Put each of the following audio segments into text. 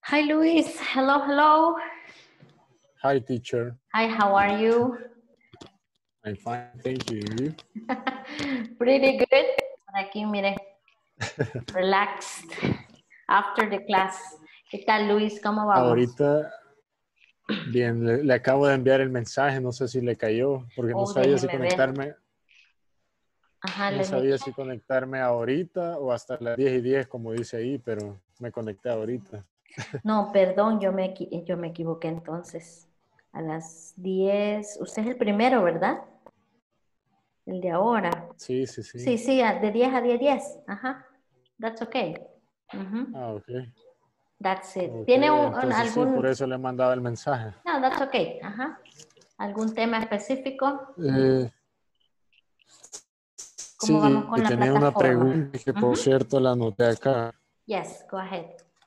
Hi, Luis. Hello, hello. Hi, teacher. Hi, how are you? I'm fine, thank you. You? Pretty good. Por aquí, mire, relaxed after the class. ¿Qué tal, Luis? ¿Cómo vamos? Ahorita, bien, le acabo de enviar el mensaje, no sé si le cayó, porque no sabía si déjeme ver. conectarme. Ajá, No sabía si conectarme ahorita o hasta las 10:10, como dice ahí, pero me conecté ahorita. No, perdón, yo me equivoqué entonces. A las 10. Usted es el primero, ¿verdad? El de ahora. Sí, sí, sí. Sí, sí, de 10 a 10. Ajá. That's okay. Ah, ok. That's it. Okay. ¿Tiene Entonces algún...? sí, por eso le he mandado el mensaje. No, that's okay. Ajá. ¿Algún tema específico? ¿Cómo vamos Sí, con la tenía una plataforma? pregunta que por cierto la anoté acá. Yes, go ahead.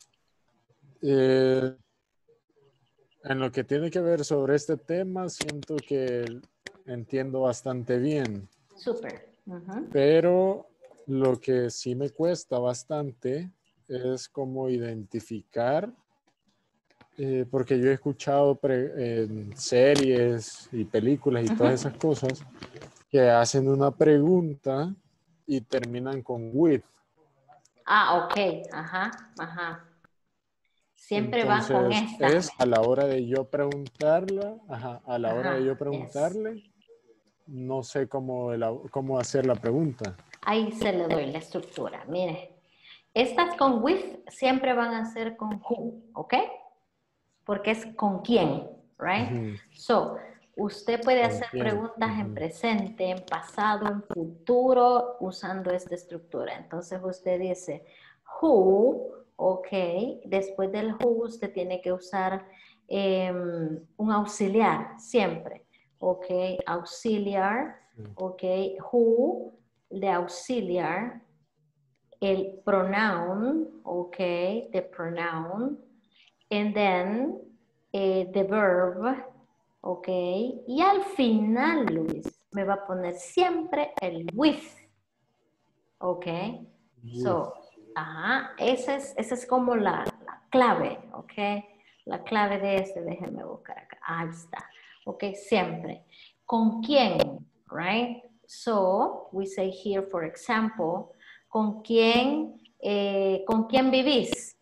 En lo que tiene que ver sobre este tema, siento que entiendo bastante bien. Super. Pero lo que sí me cuesta bastante es como identificar, porque yo he escuchado en series y películas y todas esas cosas que hacen una pregunta y terminan con with. Ah, ok. Ajá. Siempre van con Entonces esta. es a la hora de yo preguntarla, a la hora de yo Yes. preguntarle, no sé cómo hacer la pregunta. Ahí se le doy la estructura. Mire, estas con with siempre van a ser con who, ¿ok? Porque es con quién, right? So, usted puede ¿Con hacer quién? preguntas en presente, en pasado, en futuro, usando esta estructura. Entonces usted dice, who, ok, después del who usted tiene que usar un auxiliar, siempre. Ok, auxiliar, ok, who, de auxiliar, el pronoun, ok, the pronoun, and then the verb, ok, y al final, Luis, me va a poner siempre el with, ok, so, esa es como la clave, ok, la clave de este, déjenme buscar acá, ahí está, ok, siempre, ¿con quién? Right, so, we say here, for example, ¿con quién vivís?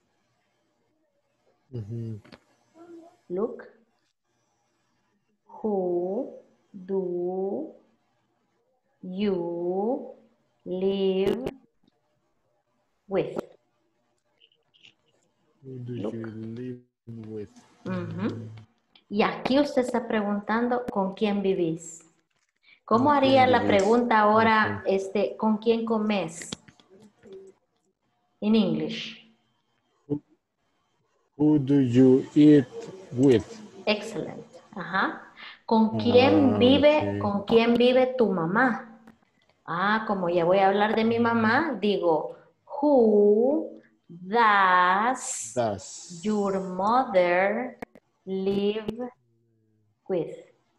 Look. Who do you live with? Who do you live with? Y aquí usted está preguntando ¿con quién vivís? ¿Cómo ¿Con haría quién la vivís? pregunta ahora, ¿con quién comes? In English. Who do you eat with? Excellent. ¿Con quién vive tu mamá? Como ya voy a hablar de mi mamá, digo, who does your mother live with?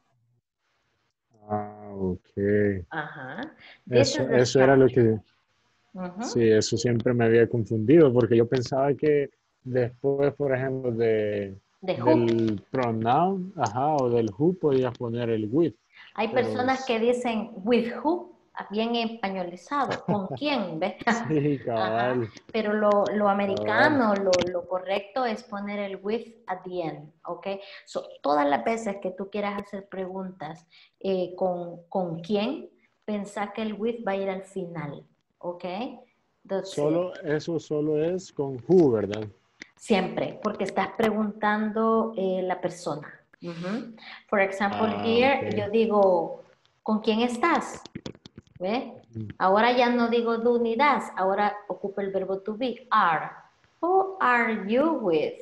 Ok. This is the Eso era lo structure. que, sí, eso siempre me había confundido, porque yo pensaba que después, por ejemplo, The who. del pronoun, o del who, podías poner el with. Hay Pero personas que dicen with who, bien españolizado, ¿con quién? ¿Ves? sí, cabal. Pero lo Cabal. americano, lo correcto es poner el with at the end, ¿ok? So, todas las veces que tú quieras hacer preguntas con quién, pensá que el with va a ir al final, ¿ok? Eso solo es con who, ¿verdad? Siempre, porque estás preguntando la persona. For example, here Ok. yo digo, ¿con quién estás? ¿Ve? Ahora ya no digo do ni das, ahora ocupa el verbo to be, are. Who are you with?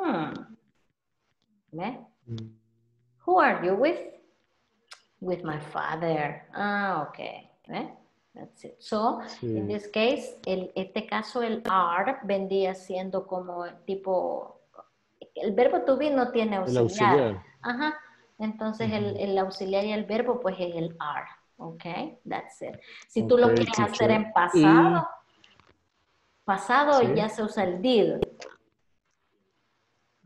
¿Ve? Who are you with? With my father. Okay. ¿Ve? That's it. So, in this case, este caso el are vendría siendo como tipo, el verbo to be no tiene El auxiliar. auxiliar. Entonces el auxiliar y el verbo pues es el are. Ok, that's it. Si tú Ok, lo quieres hacer teacher. en Y pasado sí. ya se usa el did.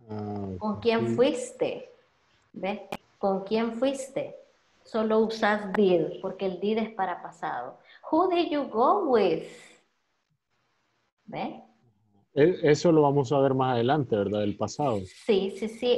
¿Con quién Sí. fuiste? ¿Ves? ¿Con quién fuiste? Solo usas did, porque el did es para pasado. Who did you go with? ¿Ves? Eso lo vamos a ver más adelante, ¿verdad? Del pasado. Sí, sí, sí.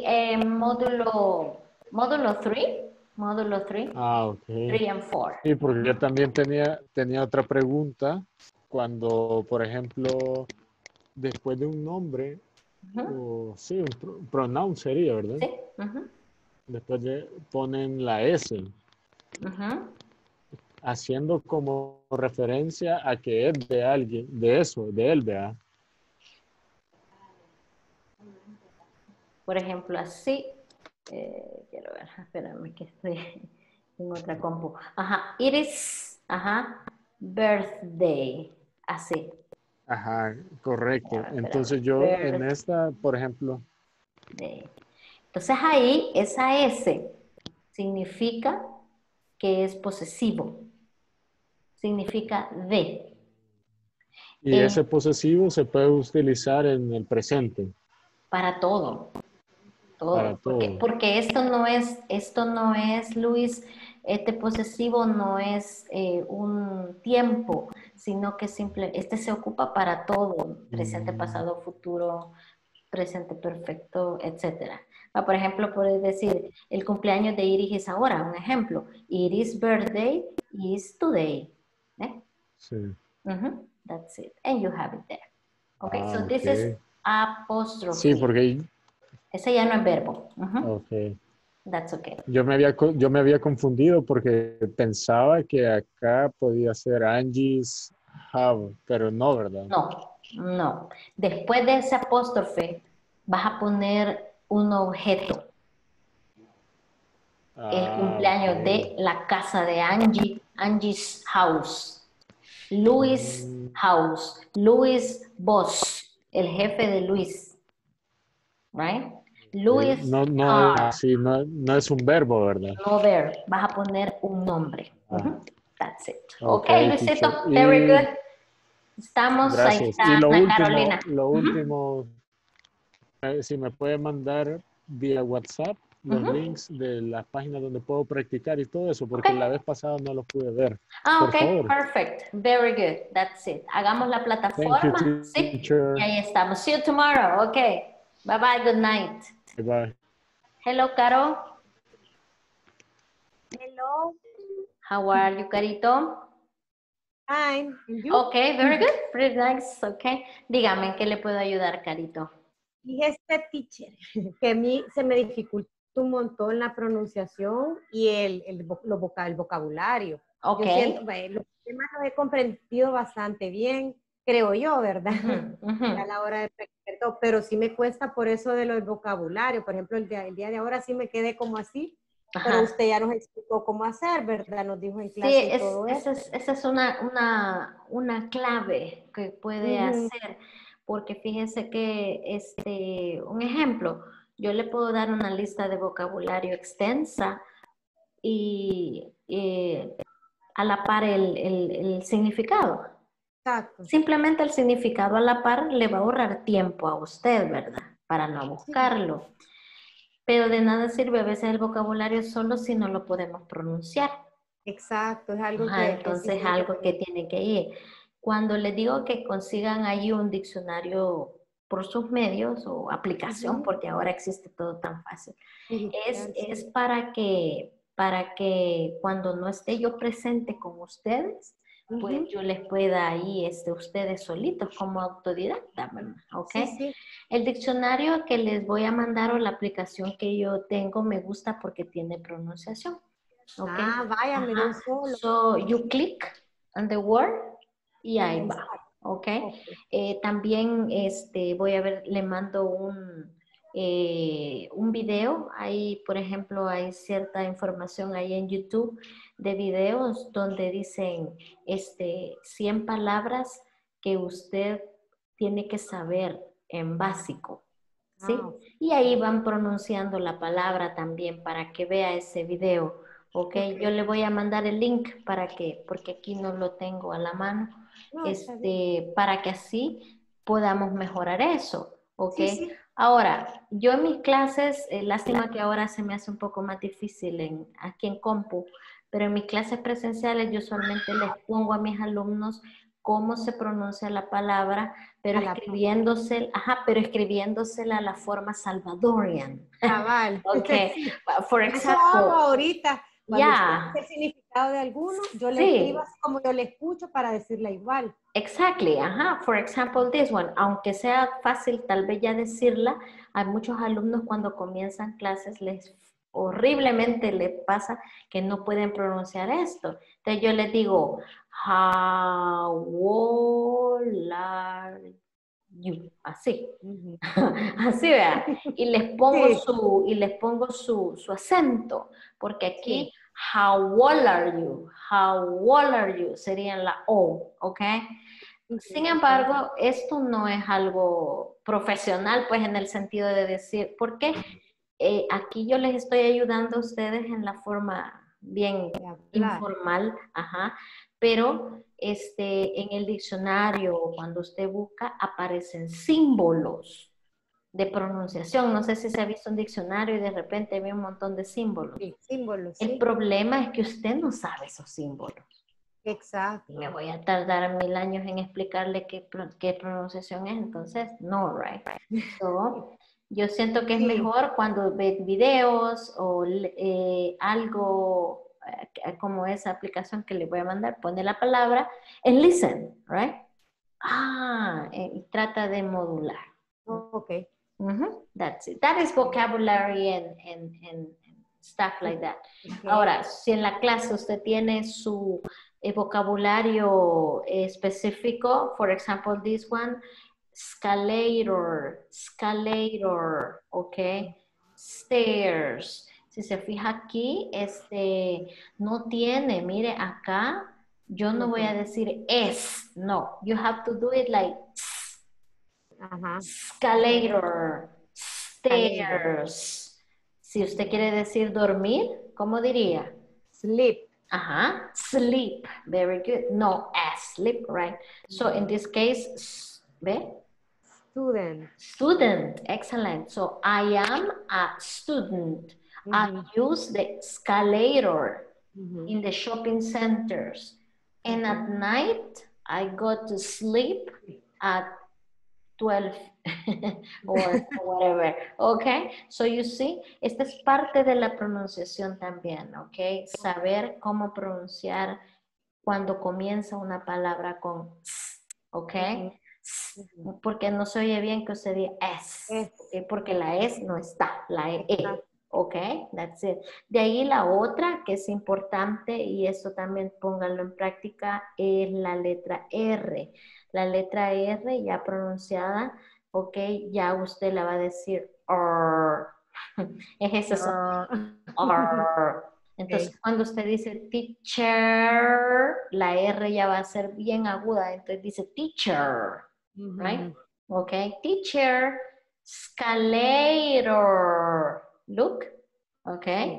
Módulo 3. Módulo 3. Ok. 3 and 4. Sí, porque yo también tenía otra pregunta. Cuando, por ejemplo, después de un nombre, Ujú. o sí, un pronoun sería, ¿verdad? Sí. Ujú, Después ponen la S, ujú. haciendo como referencia a que es de alguien, de eso, de él, ¿verdad? Por ejemplo, así. Quiero ver, espérame que estoy en otra compu. Ajá, it is, ajá, birthday. Así. Ajá, correcto. Espérame, Entonces yo en esta, por ejemplo, birthday. Entonces ahí, esa S significa que es posesivo. Significa de. y En, ese posesivo se puede utilizar en el presente para todo. para Todo, todo. porque esto no es, Luis, este posesivo no es un tiempo, sino que este se ocupa para todo, presente, Mm, pasado, futuro, presente perfecto, etcétera. Por ejemplo, puedes decir, el cumpleaños de Iris es ahora, un ejemplo. Iris' birthday is today. ¿Eh? sí. That's it. And you have it there. Okay, Ah, so ok. this is Sí, apostrophe. porque, Ese ya no es verbo. ok. That's okay. Yo me había confundido porque pensaba que acá podía ser Angie's have, pero no, ¿verdad? No, no. Después de ese apóstrofe, vas a poner un objeto. El Ah, cumpleaños ok. de la casa de Angie, Angie's house. Luis Mm, house. Luis boss, el jefe de Luis. Right? Luis no, no, car. sí, no, no es un verbo, ¿verdad? No ver. Vas a poner un nombre. Ah, That's it. ok, Okay, Luisito. teacher. Very Y good. Estamos, ahí gracias. está Y Ana Carolina. lo Ujú, último, si me puede mandar vía WhatsApp los ujú. links de las páginas donde puedo practicar y todo eso, porque la Ok. vez pasada no los pude ver. Ah, Por ok, favor. perfect. Very good. That's it. Hagamos la Thank you, plataforma, ¿sí? Y teacher. ahí estamos. See you tomorrow. Ok. Bye bye. Good night. Bye bye. Hello, Caro. Hello, How are you, Carito? fine. And you? Ok, very good. Pretty nice. Ok. Dígame, ¿en qué le puedo ayudar, Carito? Y este teacher, que a mí se me dificulta un montón la pronunciación y el vocabulario. Ok. Yo siento, los temas los he comprendido bastante bien, creo yo, ¿verdad? Ujú, ujú. A la hora de practicar todo, pero sí me cuesta por eso de los vocabularios. Por ejemplo, el día de ahora sí me quedé como así, pero Ajá. usted ya nos explicó cómo hacer, ¿verdad? Nos dijo en Sí, clase y todo eso. esa es una clave que puede Ujú. hacer, porque fíjese que, un ejemplo, yo le puedo dar una lista de vocabulario extensa y a la par el significado. Exacto. Simplemente el significado a la par le va a ahorrar tiempo a usted, ¿verdad? Para no Sí. buscarlo. Pero de nada sirve a veces el vocabulario solo si no lo podemos pronunciar. Exacto, es algo Ajá, que sí entonces tiene que algo que tener. tiene que ir. Cuando les digo que consigan ahí un diccionario por sus medios o aplicación, Ujú. porque ahora existe todo tan fácil, Digital, es sí. para que cuando no esté yo presente con ustedes, pues Ujú. yo les pueda ahí, ustedes solitos como autodidacta, ¿verdad? ¿Ok? Sí, sí. El diccionario que les voy a mandar o la aplicación que yo tengo me gusta porque tiene pronunciación. ¿Ok? Ah, vaya, me dio Ajá. solo. So you click on the word y Y ahí ahí va. está. ¿Ok? Ok. También voy a ver, le mando un video. Ahí, por ejemplo, hay cierta información ahí en YouTube de videos donde dicen 100 palabras que usted tiene que saber en básico. Ah, ¿Sí? ok. Y ahí van pronunciando la palabra también para que vea ese video. ¿Ok? Ok. Yo le voy a mandar el link para que, porque aquí no lo tengo a la mano, No, está bien. para que así podamos mejorar eso. ¿Ok? Sí, sí. Ahora, yo en mis clases, lástima que ahora se me hace un poco más difícil aquí en Compu, pero en mis clases presenciales yo usualmente les pongo a mis alumnos cómo se pronuncia la palabra, pero A la pero escribiéndosela a la forma salvadorian. cabal. Ok, Sí. for Eso hago example, ahorita. Cuando usted dice yeah, el significado de alguno, yo le escribo sí. así como yo le escucho para decirle igual. Exactly, ajá. For example, this one, aunque sea fácil tal vez ya decirla, hay muchos alumnos cuando comienzan clases les horriblemente le pasa que no pueden pronunciar esto. Entonces yo les digo, how are you, así. Ujú. Así vea. Sí, Y les pongo su acento, porque aquí, sí. how old are you? How old are you? Sería la O, ¿ok? Ujú, Sin ok. embargo, esto no es algo profesional, pues en el sentido de decir, porque aquí yo les estoy ayudando a ustedes en la forma bien De hablar. informal, ajá, pero en el diccionario o cuando usted busca aparecen símbolos de pronunciación. No sé si se ha visto un diccionario y de repente ve un montón de símbolos. Sí, símbolos, El sí. problema es que usted no sabe esos símbolos. Me Exacto. voy a tardar 1000 años en explicarle qué pronunciación es, entonces, no, right? So, yo siento que es Sí, mejor cuando ve videos o algo como esa aplicación que le voy a mandar, pone la palabra and listen, right? Y trata de modular. ok. That's it. That is vocabulary and stuff like that. Ok. Ahora, si en la clase usted tiene su vocabulario específico, for example, this one, escalator, ok, stairs. Si se fija aquí, no tiene, mire acá, yo no voy a Ok. decir es, no, you have to do it like Ajá. Ok. escalator, Escalator. stairs. Si usted quiere decir dormir, ¿cómo diría? Sleep. Ajá, sleep. Very good. No, sleep, right? So in this case, ¿ve? Student. Student. Excellent. So I am a student. I Ujú, use the escalator ujú. in the shopping centers. And Ok. at night, I go to sleep at 12 or whatever, okay? So you see, esta es parte de la pronunciación también, okay? Saber cómo pronunciar cuando comienza una palabra con s, Ujú, okay? S, ujú. porque no se oye bien que usted diga es, Es. okay? Porque Ok. la es no está, la e. Exacto. Ok, that's it. De ahí la otra que es importante y eso también pónganlo en práctica es la letra R. La letra R ya pronunciada, ok, ya usted la va a decir R. Es ese sonido, Ah, R. ok. Entonces cuando usted dice teacher, la R ya va a ser bien aguda, entonces dice teacher, right? Ujú. Ok, teacher, escalator. Look, Sí. okay.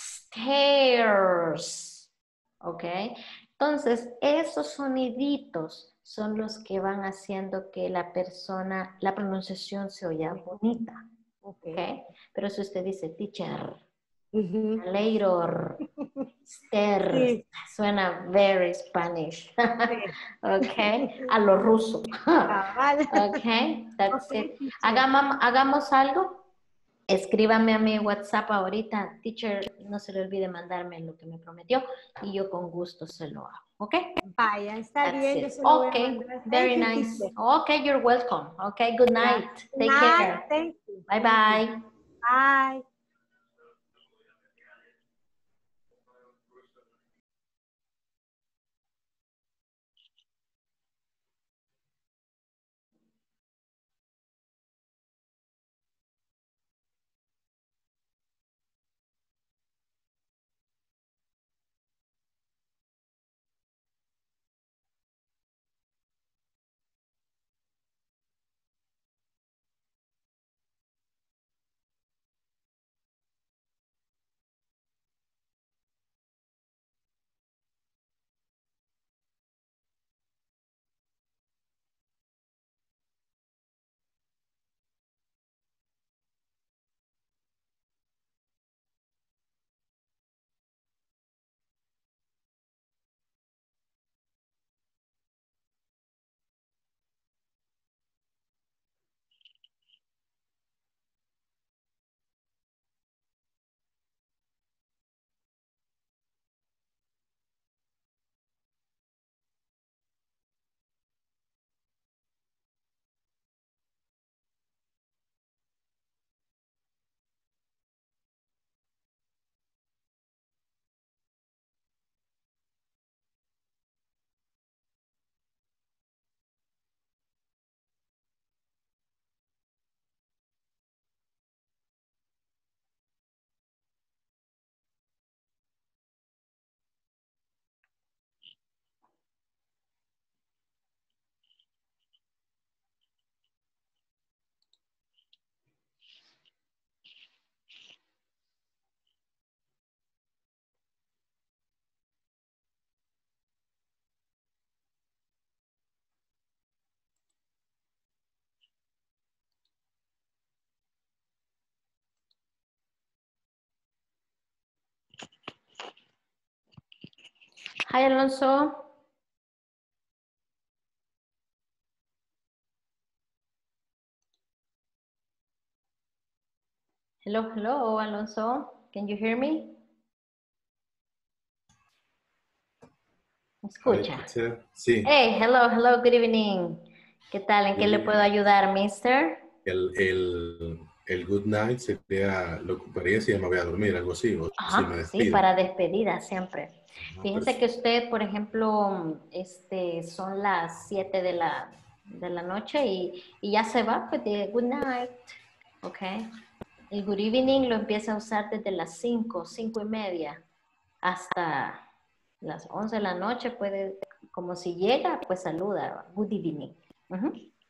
Stairs, okay. Entonces, esos soniditos son los que van haciendo que la pronunciación se oya Mejor. bonita, Ok. okay. Pero si usted dice teacher, Ujú. escalator, stairs, Sí. suena very Spanish, Sí. okay, a lo ruso. Cabal. Okay, that's Ok, it. teacher. Hagamos algo. Escríbame a mi WhatsApp ahorita, teacher, no se le olvide mandarme lo que me prometió y yo con gusto se lo hago. ¿Ok? Vaya, está That's bien, yo it. se lo voy a Okay, mandar. very Thank you, nice. teacher. Okay, you're welcome. Okay, good night. Gracias. Take Night, care. thank you. Bye Thank you. bye. Bye. Hi, Alonso. Hello, hello, Alonso. Can you hear me? ¿Me escucha? Sí. Hey, hello, hello, good evening. ¿Qué tal? ¿En qué le puedo ayudar, mister? El good night sería, lo ocuparía si ya me voy a dormir, algo así, o si me Ajá, sí, despido. para despedida siempre. Ajá, Fíjense que usted, por ejemplo, son las 7 de la noche y ya se va, pues de good night, ¿ok? El good evening lo empieza a usar desde las 5:30, hasta las 11 de la noche, puede, como si llega, pues saluda, good evening. Ujú.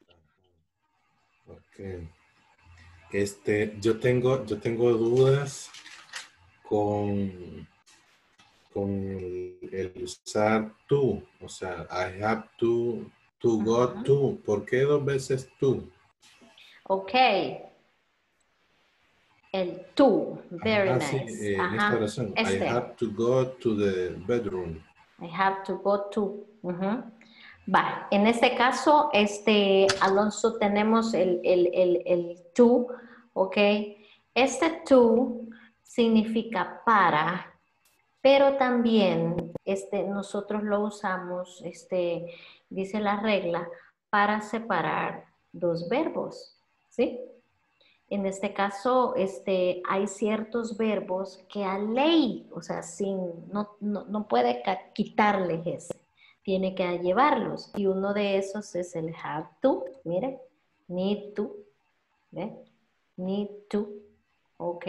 Ok. Yo tengo dudas con el usar to, o sea, I have to go to. ¿Por qué 2 veces to? Ok. El to, very Sí, nice. en esta Ajá, oración. I have to go to the bedroom. I have to go to. Ujú. Va, en este caso, Alonso, tenemos el to, ¿ok? Este to significa para, pero también nosotros lo usamos, dice la regla, para separar dos verbos, ¿sí? En este caso, hay ciertos verbos que a ley, o sea, no puede quitarles ese, tiene que llevarlos. Y uno de esos es el have to, mire, need to, ¿ve? Need to, ok.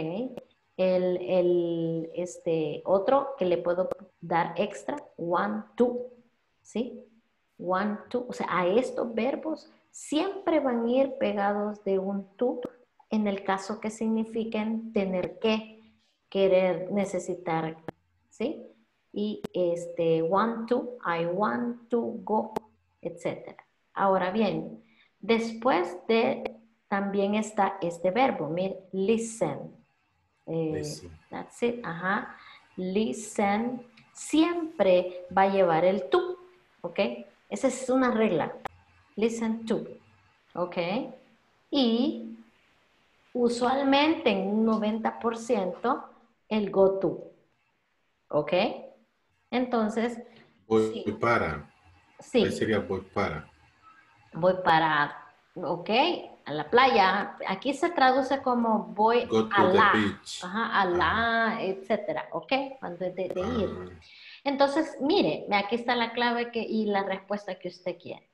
Otro que le puedo dar extra, want to, ¿sí? Want to, o sea, a estos verbos siempre van a ir pegados de un to en el caso que signifiquen tener que, querer, necesitar, ¿sí? Y want to, I want to go, etc. Ahora bien, después de, también está este verbo, mire, listen. Listen. That's it, ajá. Listen, siempre va a llevar el to, ¿ok? Esa es una regla. Listen to, ¿ok? Y usualmente en un 90% el go to, ¿ok? Entonces, Voy sí, para. Ahí sí, sería voy para. voy para, ¿ok? A la playa. Aquí se traduce como voy Go a to the la, beach. ajá, a la, etcétera, ¿ok? Cuando es de ir. Ah, Entonces, mire, aquí está la clave y la respuesta que usted quiere.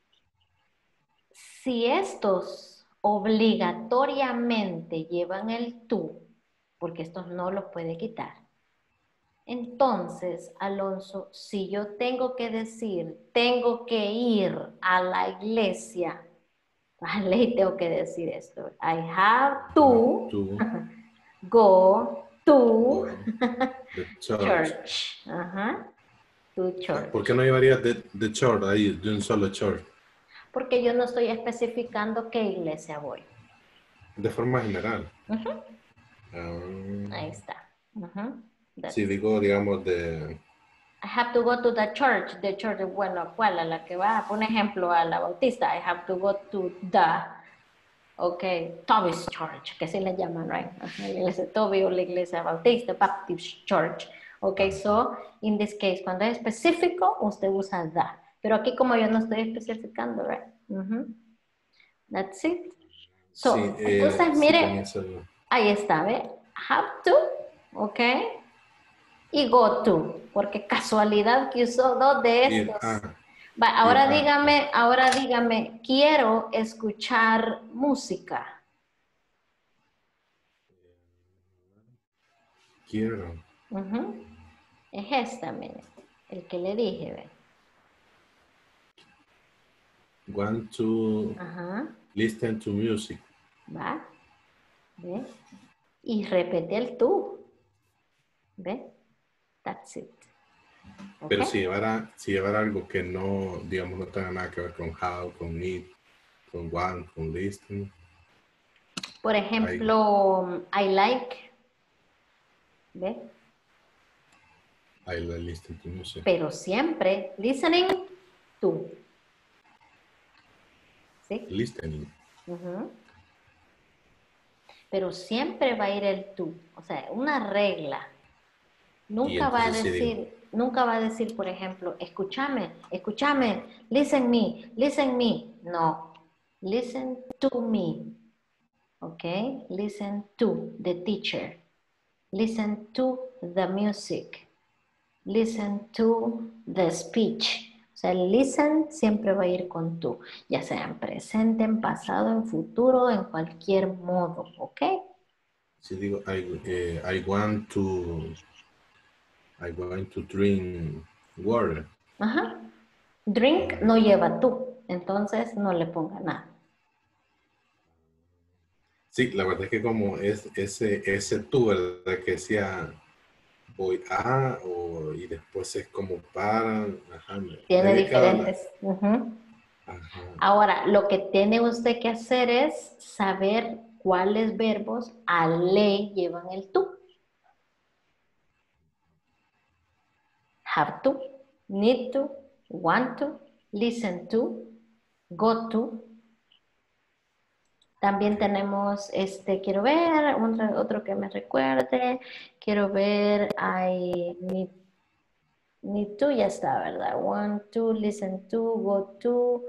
Si estos obligatoriamente llevan el tú, porque estos no los puede quitar, entonces, Alonso, si yo tengo que decir, tengo que ir a la iglesia, a ley tengo que decir esto. I have to to go to the church. church. Ajá, to ¿Por qué church. no llevaría the church ahí, de un solo church? Porque yo no estoy especificando qué iglesia voy. De forma general. Ujú. Ah, Ahí está. Ujú. si That's it. digo, digamos, de I have to go to the church. The church, bueno, ¿cuál? A la que va, por ejemplo, a la bautista. I have to go to Toby's Church, que así le llaman, right? La iglesia Toby o la iglesia bautista, Baptist Church. So, in this case, cuando es específico, usted usa the. Pero aquí como yo no estoy especificando, right? That's it. So, sí, entonces, sí tenía mire, esa. ahí está, ¿ve? Have to, ¿ok? Y go to, porque casualidad que usó dos de Ir estos. a. Va, Ir ahora dígame, quiero escuchar música. Quiero. Ujú. Es esta, mire, el que le dije, ¿ve? Want to Ajá, listen to music. va, ¿ve? Y repete el tú, ¿ve? That's it. Pero ¿Ok? si llevara algo que no, digamos, no tenga nada que ver con how, con need, con want, con listen. Por ejemplo, I like, ¿ve? I listen to music. Pero siempre, listening to. ¿Sí? Listening. Ujú. Pero siempre va a ir el tú. O sea, una regla. Nunca va a entonces sí digo, decir, nunca va a decir, por ejemplo, escúchame, escúchame, listen me. No, listen to me. ¿Ok? Listen to the teacher. Listen to the music. Listen to the speech. O sea, el listen siempre va a ir con tú, ya sea en presente, en pasado, en futuro, en cualquier modo, ¿ok? si digo, I want to drink water. Ajá. Drink no lleva tú, entonces no le ponga nada. Sí, la verdad es que como es ese tú, ¿verdad? Que decía voy a, y después es como para, ajá, me Tiene había quedado diferentes. Ujú. ajá, Ahora, lo que tiene usted que hacer es saber cuáles verbos a le llevan el tú. Have to, need to, want to, listen to, go to. También tenemos, quiero ver, otro que me recuerde. Quiero ver, I need to, ya está, ¿verdad? Want to, listen to, go to.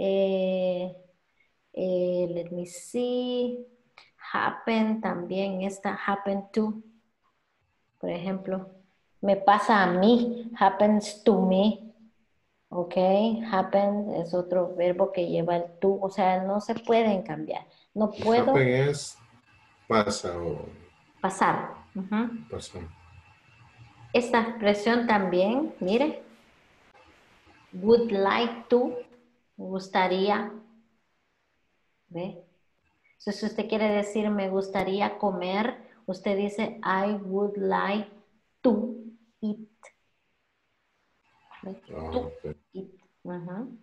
Let me see. Happen también está, happen to. Por ejemplo, me pasa a mí, happens to me. Ok, happen es otro verbo que lleva el to, o sea, no se pueden cambiar. No y puedo happen es pasa o pasar. Ujú. pasa. Esta expresión también, mire, would like to, me gustaría, ¿ve? Entonces, si usted quiere decir me gustaría comer, usted dice I would like to eat. ¿Ve? To Ok. eat. Ujú,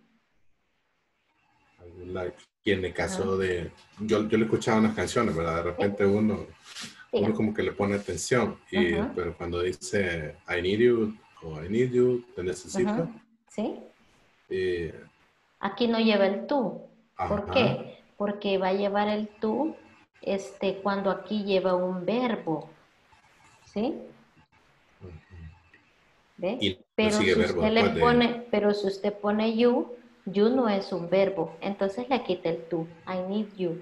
I would like. Y en el caso ujú. de, yo le escuchaba unas canciones, ¿verdad? De Sí, repente uno dígame. como que le pone atención, Ujú, pero cuando dice I need you o I need you, te necesito, ujú. ¿Sí? eh, Aquí no lleva el tú. ¿Por ajá, qué? Porque va a llevar el tú cuando aquí lleva un verbo. ¿Sí? ¿Ve? y no sigue verbo después de, Pero si usted pone you no es un verbo. Entonces le quita el tú. I need you.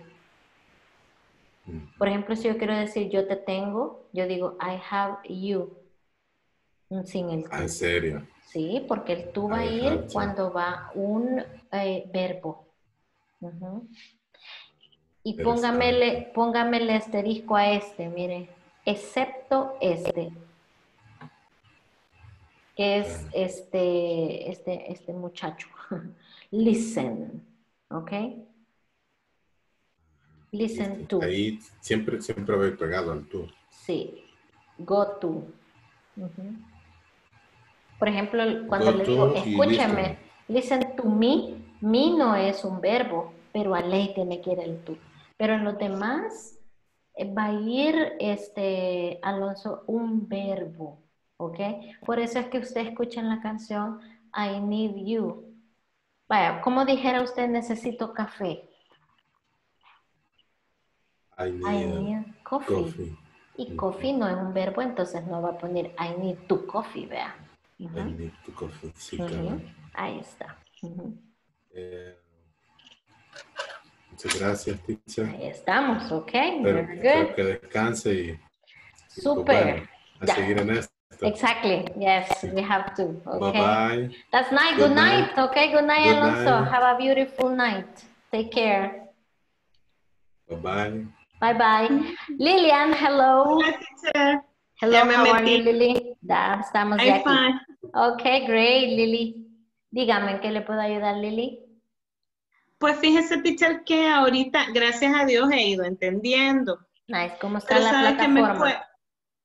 Por ejemplo, si yo quiero decir yo te tengo, yo digo I have you. Sin el en tú. serio, Sí, porque el tú va a I have ir to. cuando va un verbo. Ujú. Y Interesante. póngame el asterisco a mire, excepto que es Ah, este muchacho. Listen, ¿ok? Listen listo. to, Ahí siempre voy pegado al tú. sí. Go to. Ujú. Por ejemplo, cuando Go le digo, to y listo. escúchame, listen to me no es un verbo, pero a ley tiene que ir el to. Pero en los demás va a ir, Alonso, un verbo, ¿ok? Por eso es que usted escucha en la canción I need you. Vaya, como dijera usted, necesito café. I I need need coffee. coffee. Y Ujú. coffee no es un verbo, entonces no va a poner I need to coffee, vea. I Ujú, need to coffee. Sí, ujú. cabal. Ahí está. Ujú. Eh, muchas gracias, teacher. Ahí estamos, ok, very Espero good. que descanse y pues Super. bueno, a Yeah, seguir en esto. exactly. Yes, we have to, Bye okay. bye. That's night. Good Good night. night. Okay, good night, Good Alonso. night. Have a beautiful night. Take care. Bye bye. Bye bye. Lilian, hello. Hola, teacher. Hello, Ya me how are you, metí. Lily? Ya estamos ya I'm aquí. fine. Okay, great, Lily. Dígame, ¿en qué le puedo ayudar, Lily? Pues fíjese, teacher, que ahorita, gracias a Dios, he ido entendiendo. Nice, ¿cómo está Pero la sabe que me fue plataforma?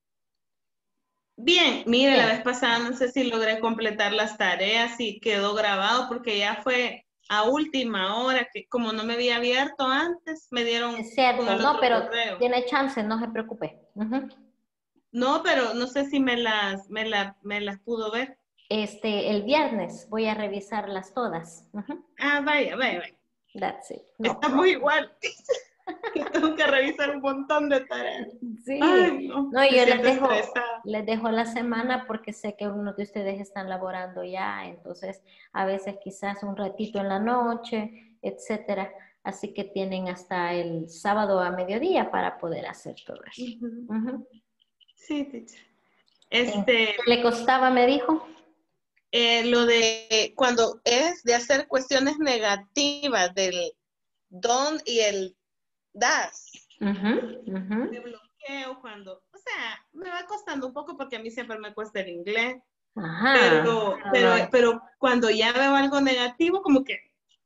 bien. Mire, la Bien. vez pasada no sé si logré completar las tareas y quedó grabado porque ya fue a última hora, que como no me había abierto antes, me dieron Es con cierto, el no, otro pero correo. tiene chance, no se preocupe. Ujú. No, pero no sé si me las pudo ver. El viernes voy a revisarlas todas. Ujú. Ah, vaya. That's it. No Estamos igual. Que tengo que revisar un montón de tareas. Sí, Ay, no, no, me yo siento estresada. les dejo la semana porque sé que unos de ustedes están laborando ya, entonces a veces quizás un ratito en la noche, etcétera. Así que tienen hasta el sábado a mediodía para poder hacer todo eso. Ujú. Ujú. Sí, teacher. ¿Qué le costaba, me dijo? Lo de cuando es de hacer cuestiones negativas del don y el das. Ujú, ujú. De bloqueo cuando, o sea, me va costando un poco porque a mí siempre me cuesta el inglés, Ajá. pero cuando ya veo algo negativo, como que,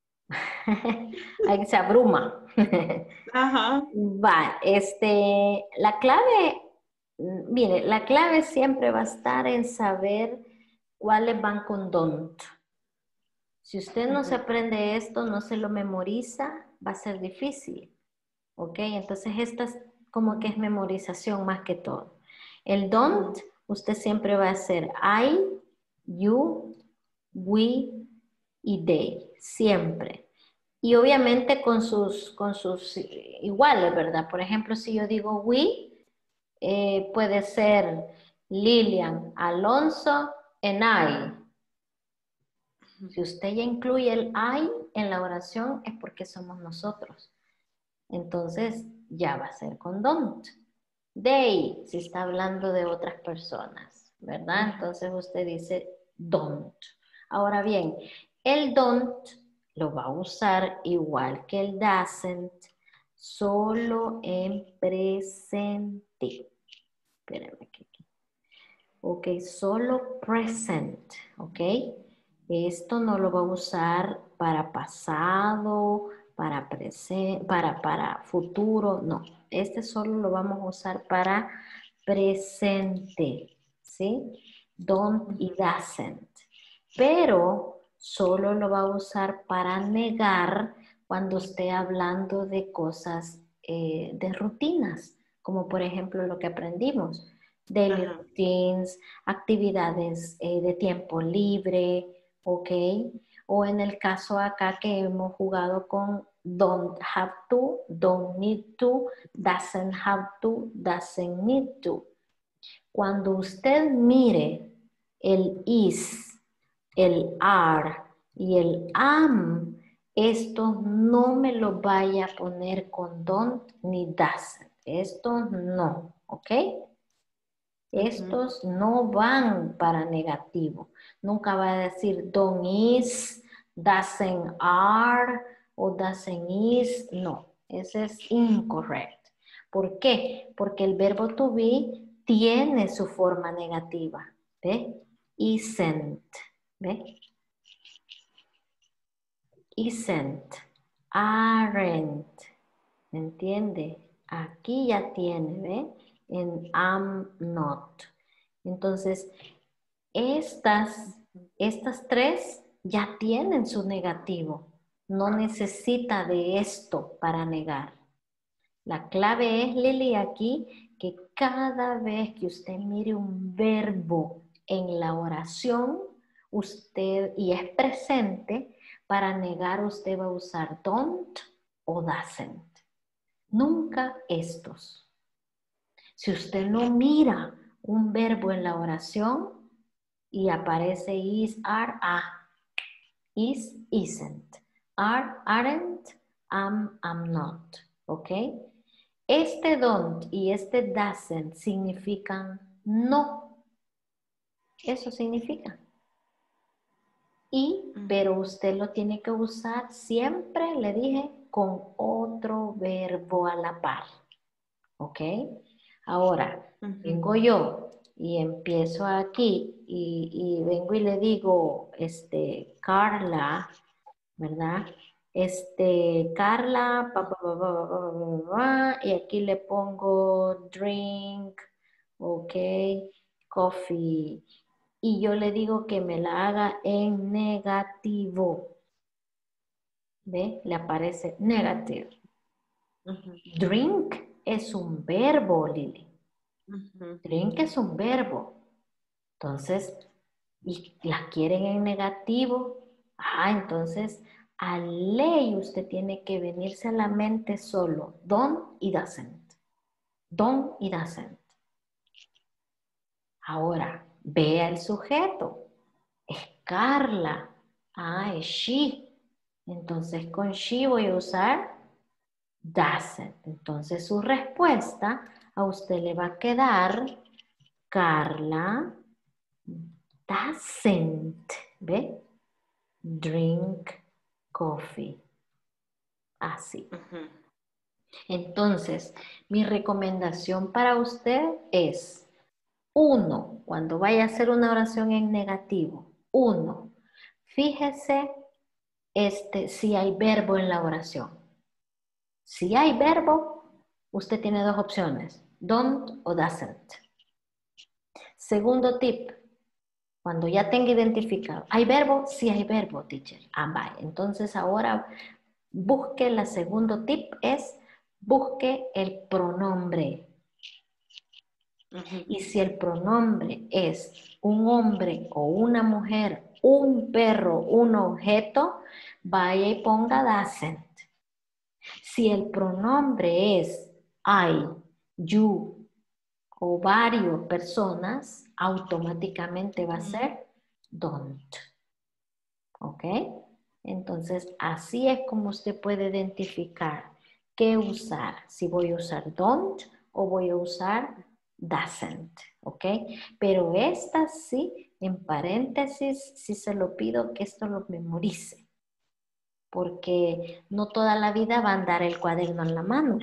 Ahí se abruma. ajá, Va, la clave, mire, la clave siempre va a estar en saber cuáles van con don't. Si usted no se aprende esto, no se lo memoriza, va a ser difícil, ¿ok? Entonces esta es como que es memorización más que todo. El don't, usted siempre va a hacer I, you, we y they, siempre. Y obviamente con sus iguales, ¿verdad? Por ejemplo, si yo digo we, puede ser Lilian, Alonso, and I. Si usted ya incluye el I en la oración, es porque somos nosotros. Entonces, ya va a ser con don't. They, si está hablando de otras personas, ¿verdad? Entonces usted dice don't. Ahora bien, el don't lo va a usar igual que el doesn't, solo en presente. Espérenme aquí. Ok, solo present, ok. Esto no lo va a usar para pasado, para presente, para futuro, no. Este solo lo vamos a usar para presente, ¿sí? Don't y doesn't. Pero solo lo va a usar para negar cuando esté hablando de cosas, de rutinas, como por ejemplo lo que aprendimos. Daily routines, actividades de tiempo libre, ¿ok? O en el caso acá que hemos jugado con don't have to, don't need to, doesn't have to, doesn't need to. Cuando usted mire el is, el are y el am, estos no me los vaya a poner con don't ni doesn't. Estos no, ¿ok? Estos no van para negativo. Nunca va a decir don't is, doesn't are o doesn't is. No, ese es incorrecto. ¿Por qué? Porque el verbo to be tiene su forma negativa. ¿Ve? Isn't. ¿Ve? Isn't. Aren't. ¿Me entiende? Aquí ya tiene, ¿ve? En am not. Entonces, estas tres ya tienen su negativo. No necesita de esto para negar. La clave es, Lili, aquí, que cada vez que usted mire un verbo en la oración, usted, y es presente, para negar usted va a usar don't o doesn't. Nunca estos. Si usted no mira un verbo en la oración y aparece is, are, is, isn't, are, aren't, am not, ¿ok? Este don't y este doesn't significan no. Eso significa. Pero usted lo tiene que usar siempre, le dije, con otro verbo a la par. ¿Ok? Ahora, vengo yo y empiezo aquí y vengo y le digo, Carla, ¿verdad? Carla, y aquí le pongo drink, ok, coffee, y yo le digo que me la haga en negativo, ¿ve? Le aparece negative. Drink es un verbo, Lili. Ujú. Drink es un verbo. Entonces, y la quieren en negativo. Entonces, a ley usted tiene que venirse a la mente solo don't y doesn't. Don't y doesn't. Ahora, vea el sujeto. Es Carla. Es she. Entonces, con she voy a usar doesn't. Entonces, su respuesta a usted le va a quedar Carla doesn't, ¿ve? Drink coffee. Así. Ujú. Entonces, mi recomendación para usted es, uno, cuando vaya a hacer una oración en negativo, uno, fíjese si hay verbo en la oración. Si hay verbo, usted tiene dos opciones, don't o doesn't. Segundo tip, cuando ya tenga identificado, ¿hay verbo? Sí hay verbo, teacher. Vaya. Entonces ahora busque, la segundo tip es, busque el pronombre. Ujú. Y si el pronombre es un hombre o una mujer, un perro, un objeto, vaya y ponga doesn't. Si el pronombre es I, you o varios personas, automáticamente va a ser don't. ¿Ok? Entonces, así es como usted puede identificar qué usar. Si voy a usar don't o voy a usar doesn't. ¿Ok? Pero esta sí, en paréntesis, sí se lo pido que esto lo memorice. Porque no toda la vida va a andar el cuaderno en la mano.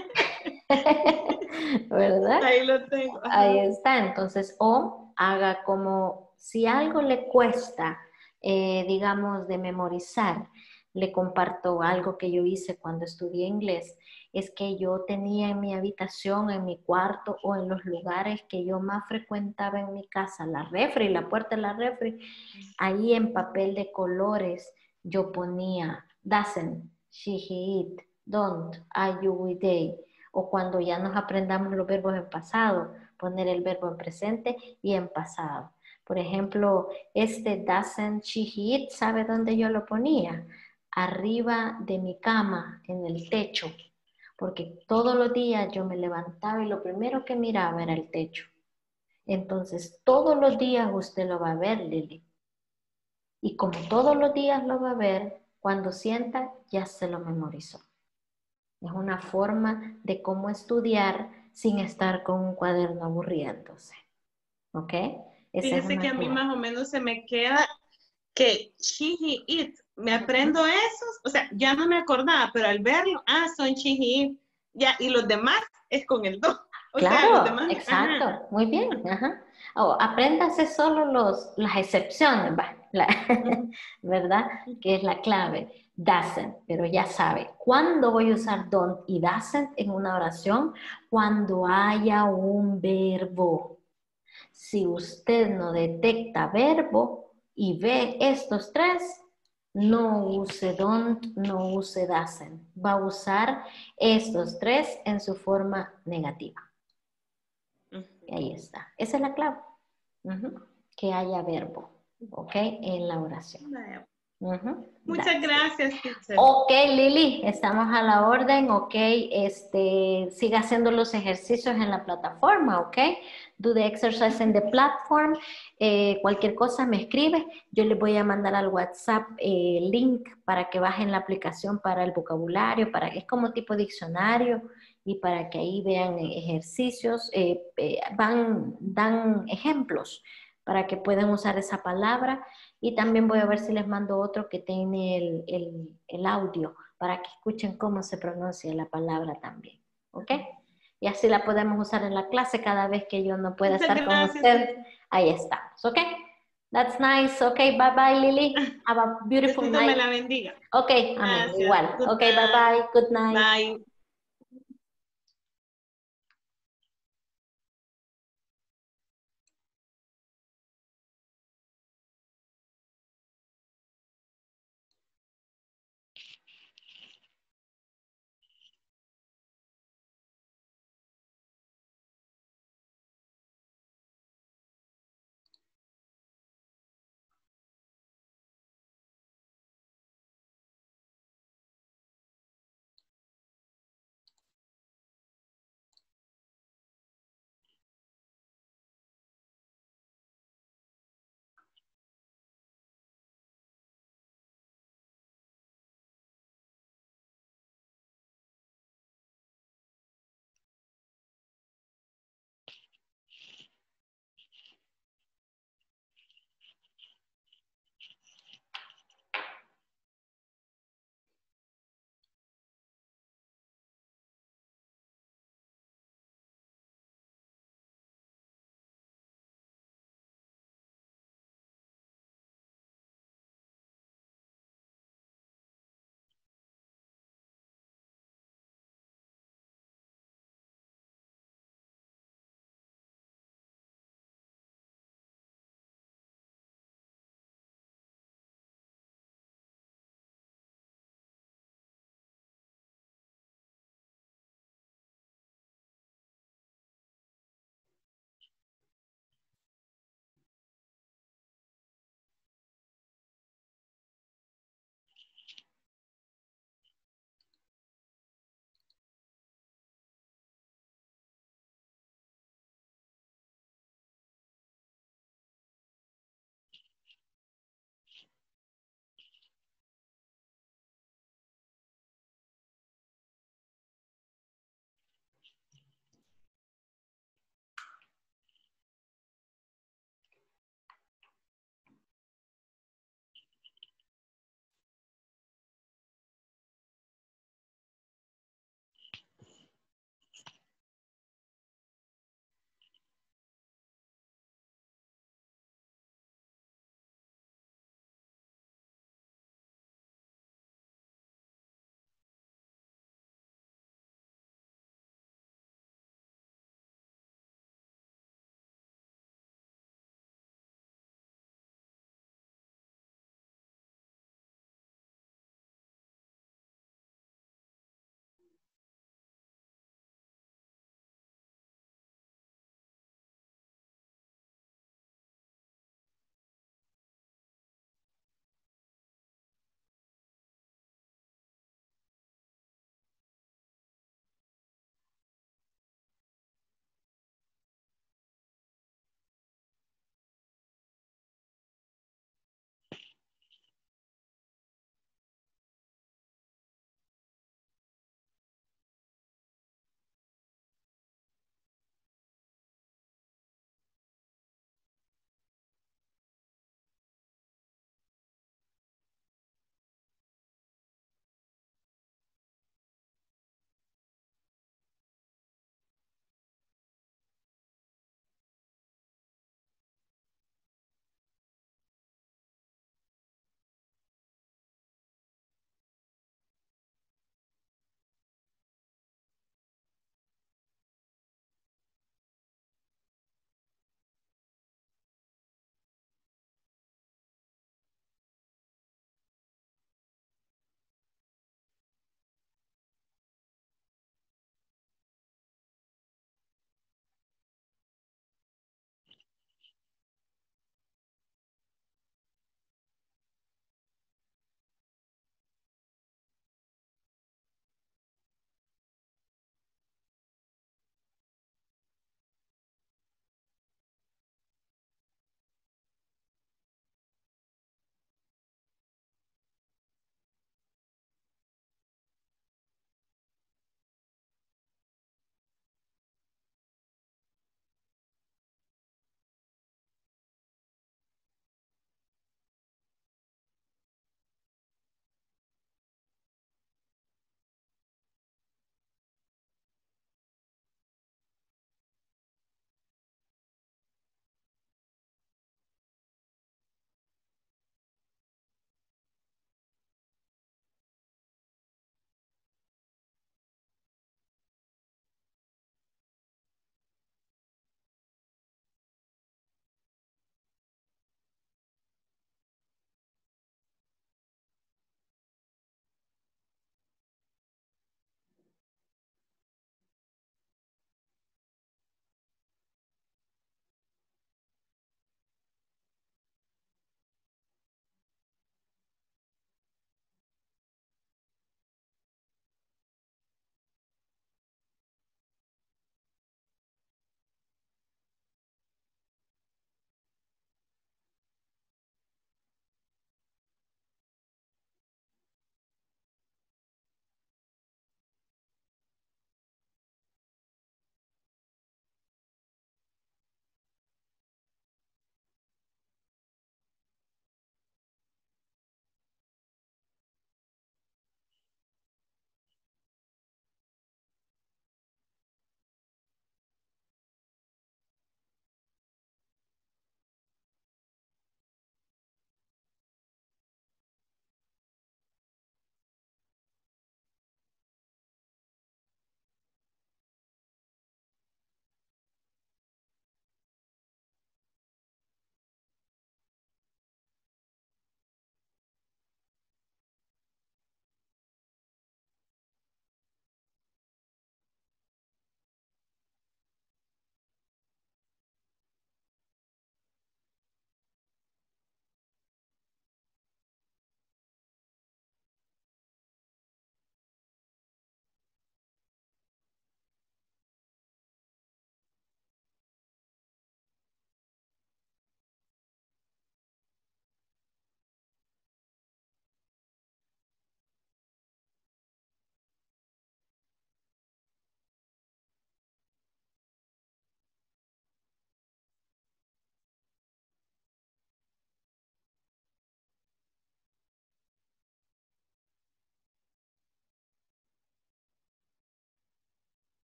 ¿Verdad? Ahí lo tengo. Ajá. Ahí está. Entonces, o haga como si algo le cuesta, digamos, de memorizar. Le comparto algo que yo hice cuando estudié inglés. Es que yo tenía en mi habitación, en mi cuarto o en los lugares que yo más frecuentaba en mi casa, la refri, la puerta de la refri, ahí en papel de colores yo ponía doesn't, she, he, it, don't, I, you, we, they. O cuando ya nos aprendamos los verbos en pasado, poner el verbo en presente y en pasado. Por ejemplo, este doesn't, she, he, it, ¿sabe dónde yo lo ponía? Arriba de mi cama, en el techo. Porque todos los días yo me levantaba y lo primero que miraba era el techo. Entonces, todos los días usted lo va a ver, Lili. Y como todos los días lo va a ver, cuando sienta ya se lo memorizó. Es una forma de cómo estudiar sin estar con un cuaderno aburriéndose. ¿Ok? Esa es Fíjese que una a mí clave. más o menos se me queda que she, he, it. Me aprendo esos, o sea, ya no me acordaba, pero al verlo, son she, he, it. Ya, y los demás es con el do. O sea, los Claro, demás, ajá. exacto. Muy bien. Ajá. Apréndase solo las excepciones, ¿verdad? Que es la clave. Doesn't, pero ya sabe. ¿Cuándo voy a usar don't y doesn't en una oración? Cuando haya un verbo. Si usted no detecta verbo y ve estos tres, no use don't, no use doesn't. Va a usar estos tres en su forma negativa. Y ahí está. Esa es la clave. Ujú. Que haya verbo, ¿ok? En la oración. Ujú. Muchas That's it. gracias, teacher. Ok, Lili, estamos a la orden, ok, siga haciendo los ejercicios en la plataforma, ok, do the exercise in the platform, cualquier cosa me escribe, yo les voy a mandar al WhatsApp link para que bajen la aplicación para el vocabulario, es como tipo diccionario, y para que ahí vean ejercicios, dan ejemplos para que puedan usar esa palabra. Y también voy a ver si les mando otro que tiene el audio para que escuchen cómo se pronuncia la palabra también. ¿Ok? Y así la podemos usar en la clase cada vez que yo no pueda Muchas estar con gracias, usted. teacher. Ahí estamos. ¿Ok? That's nice. Ok, bye bye, Lily. Have a beautiful Diosito me night. la bendiga. Ok, amén. Gracias. Igual. Good Ok, bye night. bye. Good night. Bye.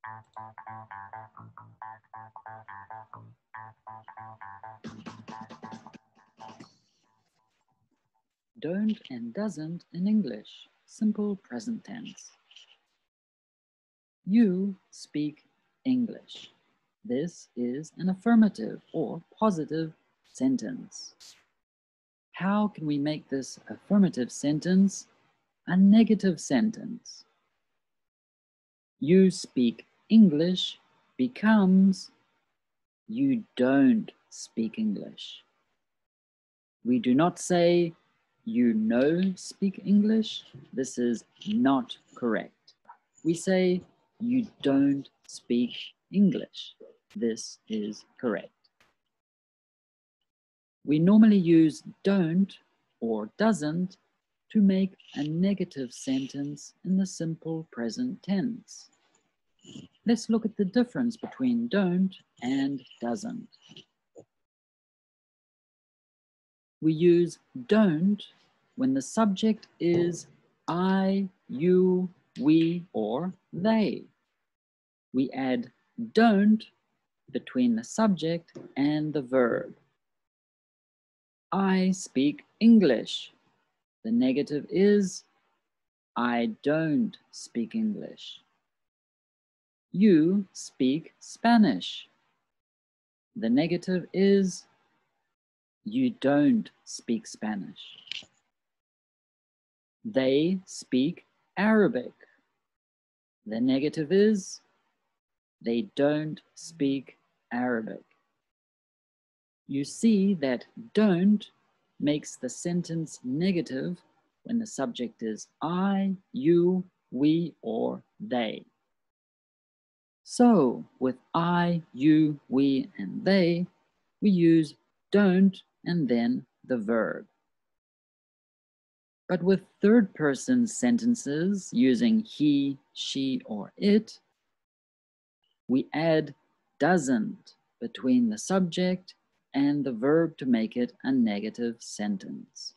Don't and doesn't in English, simple present tense. You speak English. This is an affirmative or positive sentence. How can we make this affirmative sentence a negative sentence? You speak English becomes you don't speak English. We do not say you speak English. This is not correct. We say you don't speak English. This is correct. We normally use don't or doesn't to make a negative sentence in the simple present tense. Let's look at the difference between don't and doesn't. We use don't when the subject is I, you, we, or they. We add don't between the subject and the verb. I speak English. The negative is I don't speak English. You speak Spanish. The negative is you don't speak Spanish. They speak Arabic. The negative is they don't speak Arabic. You see that don't makes the sentence negative when the subject is I, you, we, or they. So with I, you, we, and they, we use don't and then the verb. But with third person sentences using he, she, or it, we add doesn't between the subject and the verb to make it a negative sentence.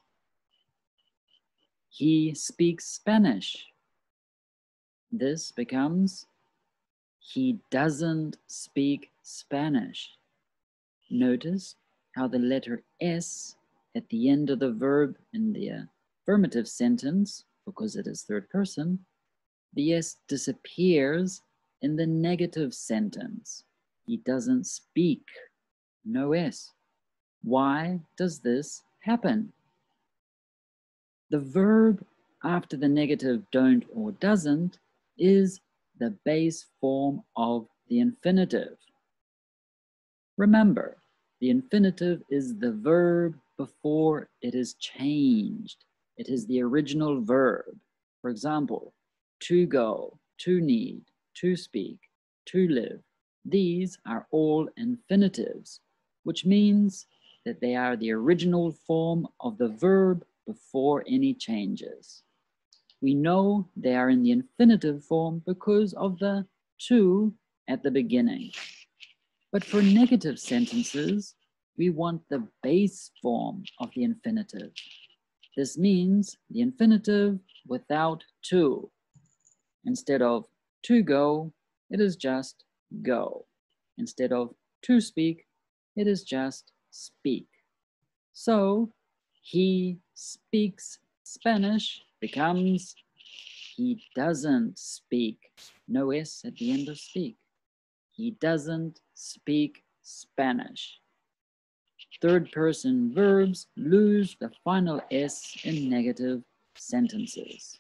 He speaks Spanish. This becomes he doesn't speak Spanish. Notice how the letter S at the end of the verb in the affirmative sentence, because it is third person, the S disappears in the negative sentence. He doesn't speak. No S. Why does this happen? The verb after the negative don't or doesn't is the base form of the infinitive. Remember, the infinitive is the verb before it is changed. It is the original verb. For example, to go, to need, to speak, to live. These are all infinitives, which means that they are the original form of the verb before any changes. We know they are in the infinitive form because of the to at the beginning. But for negative sentences, we want the base form of the infinitive. This means the infinitive without to. Instead of to go, it is just go. Instead of to speak, it is just speak. So, he speaks Spanish becomes he doesn't speak. No S at the end of speak. He doesn't speak Spanish. Third person verbs lose the final S in negative sentences.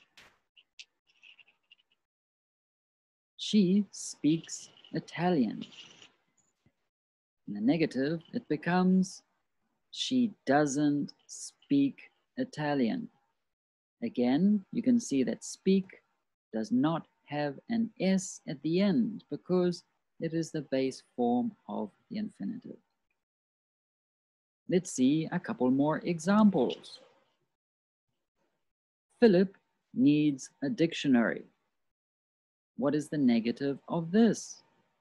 She speaks Italian. In the negative, it becomes she doesn't speak Italian. Again, you can see that speak does not have an S at the end because it is the base form of the infinitive. Let's see a couple more examples. Philip needs a dictionary. What is the negative of this?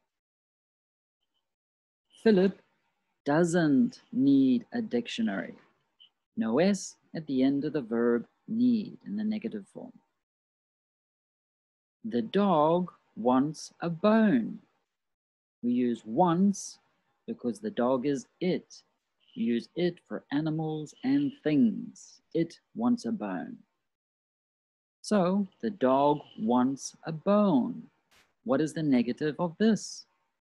Philip doesn't need a dictionary. No S at the end of the verb need in the negative form. The dog wants a bone. We use wants because the dog is it. We use it for animals and things. It wants a bone. So the dog wants a bone. What is the negative of this?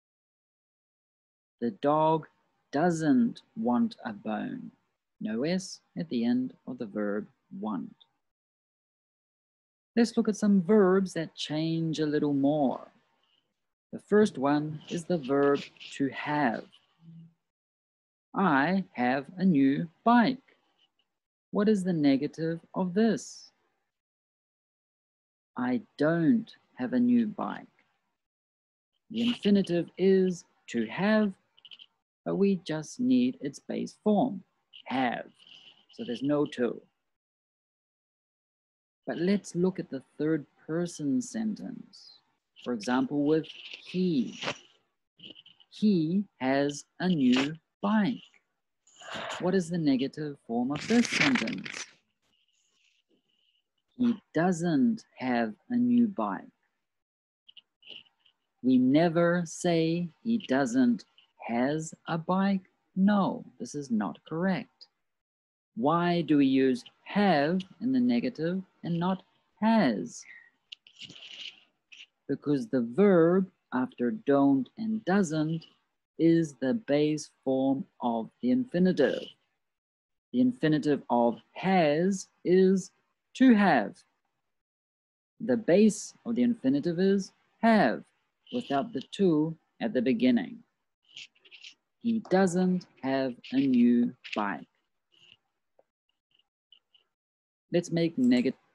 The dog doesn't want a bone. No S at the end of the verb want. Let's look at some verbs that change a little more. The first one is the verb to have. I have a new bike. What is the negative of this? I don't have a new bike. The infinitive is to have, but we just need its base form, have. So there's no to. But let's look at the third person sentence. For example, with he. He has a new bike. What is the negative form of this sentence? He doesn't have a new bike. We never say he doesn't has a bike. No, this is not correct. Why do we use have in the negative and not has? Because the verb after don't and doesn't is the base form of the infinitive. The infinitive of has is to have. The base of the infinitive is have without the to at the beginning. He doesn't have a new bike. Let's make